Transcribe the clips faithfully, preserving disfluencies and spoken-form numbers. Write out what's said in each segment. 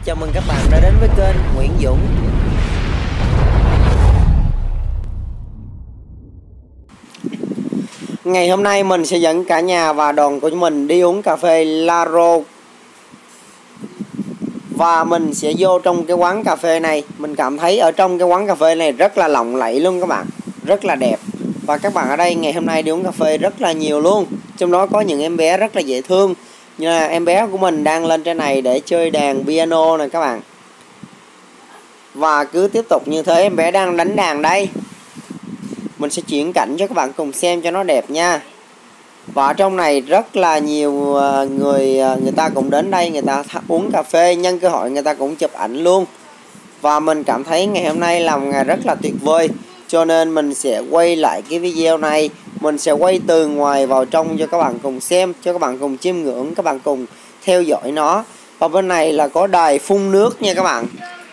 chào mừng các bạn đã đến với kênh Nguyễn Dũng. Ngày hôm nay mình sẽ dẫn cả nhà và đoàn của mình đi uống cà phê Laro. Và mình sẽ vô trong cái quán cà phê này. Mình cảm thấy ở trong cái quán cà phê này rất là lộng lẫy luôn các bạn, rất là đẹp. Và các bạn ở đây ngày hôm nay đi uống cà phê rất là nhiều luôn. Trong đó có những em bé rất là dễ thương. Như là em bé của mình đang lên trên này để chơi đàn piano này các bạn. Và cứ tiếp tục như thế, em bé đang đánh đàn đây. Mình sẽ chuyển cảnh cho các bạn cùng xem cho nó đẹp nha. Và ở trong này rất là nhiều người người ta cũng đến đây, người ta uống cà phê, nhân cơ hội người ta cũng chụp ảnh luôn. Và mình cảm thấy ngày hôm nay là một ngày rất là tuyệt vời, cho nên mình sẽ quay lại cái video này. Mình sẽ quay từ ngoài vào trong cho các bạn cùng xem, cho các bạn cùng chiêm ngưỡng, các bạn cùng theo dõi nó. Và bên này là có đài phun nước nha các bạn.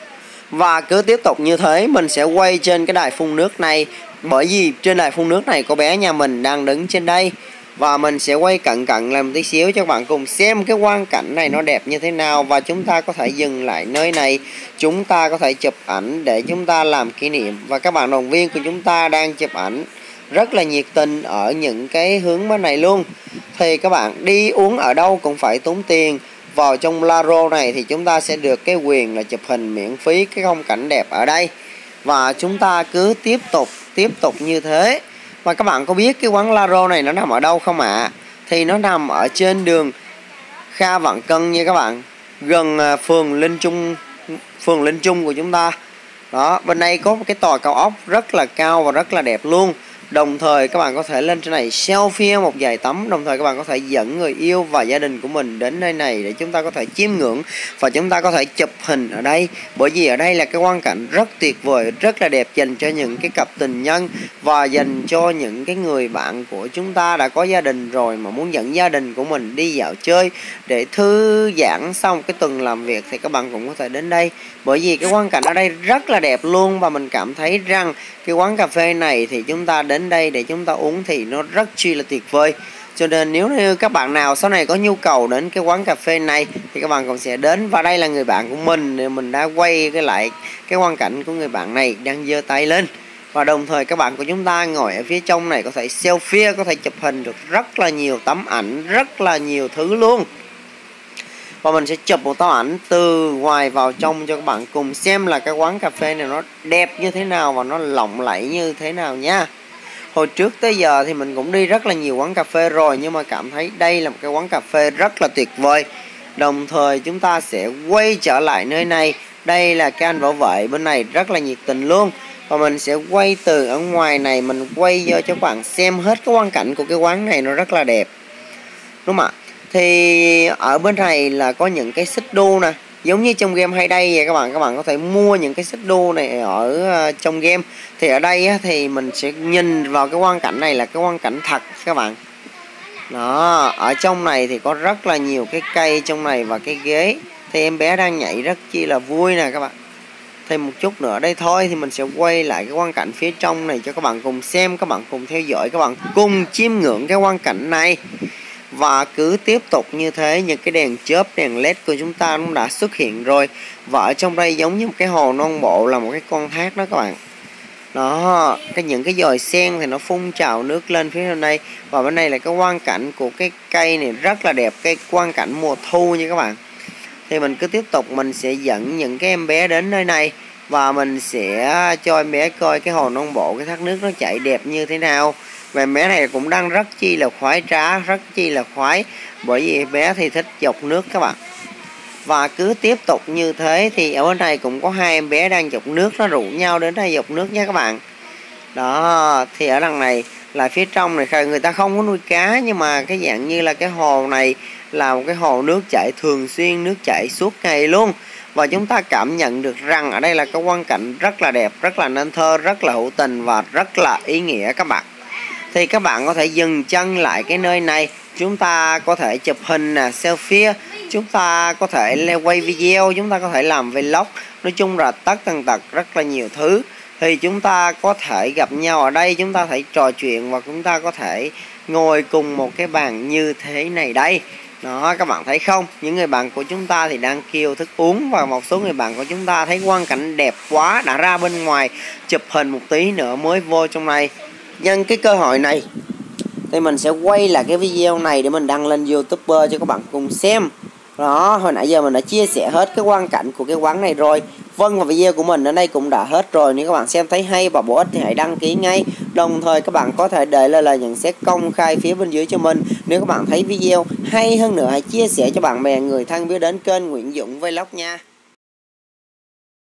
Và cứ tiếp tục như thế, mình sẽ quay trên cái đài phun nước này. Bởi vì trên đài phun nước này có bé nhà mình đang đứng trên đây. Và mình sẽ quay cận cận làm tí xíu cho các bạn cùng xem cái quang cảnh này nó đẹp như thế nào. Và chúng ta có thể dừng lại nơi này, chúng ta có thể chụp ảnh để chúng ta làm kỷ niệm. Và các bạn đoàn viên của chúng ta đang chụp ảnh rất là nhiệt tình ở những cái hướng bên này luôn. Thì các bạn đi uống ở đâu cũng phải tốn tiền. Vào trong Laro này thì chúng ta sẽ được cái quyền là chụp hình miễn phí cái phong cảnh đẹp ở đây. Và chúng ta cứ tiếp tục tiếp tục như thế. Và các bạn có biết cái quán Laro này nó nằm ở đâu không ạ? À? Thì nó nằm ở trên đường Kha Vạn Cân nha các bạn, gần phường Linh Trung, phường Linh Trung của chúng ta. Đó, bên đây có một cái tòa cao ốc rất là cao và rất là đẹp luôn. Đồng thời các bạn có thể lên trên này selfie một vài tấm. Đồng thời các bạn có thể dẫn người yêu và gia đình của mình đến nơi này để chúng ta có thể chiêm ngưỡng và chúng ta có thể chụp hình ở đây. Bởi vì ở đây là cái quang cảnh rất tuyệt vời, rất là đẹp, dành cho những cái cặp tình nhân và dành cho những cái người bạn của chúng ta đã có gia đình rồi mà muốn dẫn gia đình của mình đi dạo chơi để thư giãn sau một cái tuần làm việc thì các bạn cũng có thể đến đây. Bởi vì cái quang cảnh ở đây rất là đẹp luôn. Và mình cảm thấy rằng cái quán cà phê này thì chúng ta đến đây để chúng ta uống thì nó rất chi là tuyệt vời. Cho nên nếu như các bạn nào sau này có nhu cầu đến cái quán cà phê này thì các bạn cũng sẽ đến. Và đây là người bạn của mình, mình đã quay cái lại cái quang cảnh của người bạn này đang giơ tay lên. Và đồng thời các bạn của chúng ta ngồi ở phía trong này có thể selfie, có thể chụp hình được rất là nhiều tấm ảnh, rất là nhiều thứ luôn. Và mình sẽ chụp một tấm ảnh từ ngoài vào trong cho các bạn cùng xem là cái quán cà phê này nó đẹp như thế nào và nó lộng lẫy như thế nào nha. Hồi trước tới giờ thì mình cũng đi rất là nhiều quán cà phê rồi, nhưng mà cảm thấy đây là một cái quán cà phê rất là tuyệt vời. Đồng thời chúng ta sẽ quay trở lại nơi này. Đây là cái anh bảo vệ bên này rất là nhiệt tình luôn. Và mình sẽ quay từ ở ngoài này, mình quay cho các bạn xem hết cái quang cảnh của cái quán này, nó rất là đẹp, đúng không ạ? Thì ở bên này là có những cái xích đu nè, giống như trong game Hay Day vậy các bạn. Các bạn có thể mua những cái xích đu này ở trong game. Thì ở đây á, thì mình sẽ nhìn vào cái quang cảnh này là cái quang cảnh thật các bạn. Đó, ở trong này thì có rất là nhiều cái cây trong này và cái ghế. Thì em bé đang nhảy rất chi là vui nè các bạn. Thêm một chút nữa đây thôi thì mình sẽ quay lại cái quang cảnh phía trong này cho các bạn cùng xem, các bạn cùng theo dõi, các bạn cùng chiêm ngưỡng cái quang cảnh này. Và cứ tiếp tục như thế, những cái đèn chớp, đèn led của chúng ta cũng đã xuất hiện rồi. Và ở trong đây giống như một cái hồ non bộ là một cái con thác đó các bạn. Đó, cái những cái dòi sen thì nó phun trào nước lên phía bên đây. Và bên đây là cái quang cảnh của cái cây này rất là đẹp, cái quang cảnh mùa thu nha các bạn. Thì mình cứ tiếp tục, mình sẽ dẫn những cái em bé đến nơi này. Và mình sẽ cho em bé coi cái hồ non bộ, cái thác nước nó chảy đẹp như thế nào. Và bé này cũng đang rất chi là khoái trá, rất chi là khoái. Bởi vì bé thì thích dọc nước các bạn. Và cứ tiếp tục như thế thì ở bên này cũng có hai em bé đang dọc nước, nó rủ nhau đến đây dọc nước nha các bạn. Đó, thì ở đằng này là phía trong này người ta không có nuôi cá, nhưng mà cái dạng như là cái hồ này là một cái hồ nước chảy thường xuyên, nước chảy suốt ngày luôn. Và chúng ta cảm nhận được rằng ở đây là cái quang cảnh rất là đẹp, rất là nên thơ, rất là hữu tình và rất là ý nghĩa các bạn. Thì các bạn có thể dừng chân lại cái nơi này, chúng ta có thể chụp hình nè, selfie, chúng ta có thể quay video, chúng ta có thể làm vlog. Nói chung là tất tần tật rất là nhiều thứ. Thì chúng ta có thể gặp nhau ở đây, chúng ta có thể trò chuyện và chúng ta có thể ngồi cùng một cái bàn như thế này đây. Đó, các bạn thấy không? Những người bạn của chúng ta thì đang kêu thức uống, và một số người bạn của chúng ta thấy quang cảnh đẹp quá đã ra bên ngoài chụp hình một tí nữa mới vô trong này. Nhân cái cơ hội này thì mình sẽ quay lại cái video này để mình đăng lên YouTube cho các bạn cùng xem. Đó, hồi nãy giờ mình đã chia sẻ hết cái quang cảnh của cái quán này rồi. Vâng, và video của mình ở đây cũng đã hết rồi. Nếu các bạn xem thấy hay và bổ ích thì hãy đăng ký ngay. Đồng thời các bạn có thể để lại lời nhận xét công khai phía bên dưới cho mình. Nếu các bạn thấy video hay hơn nữa hãy chia sẻ cho bạn bè người thân biết đến kênh Nguyễn Dũng Vlog nha.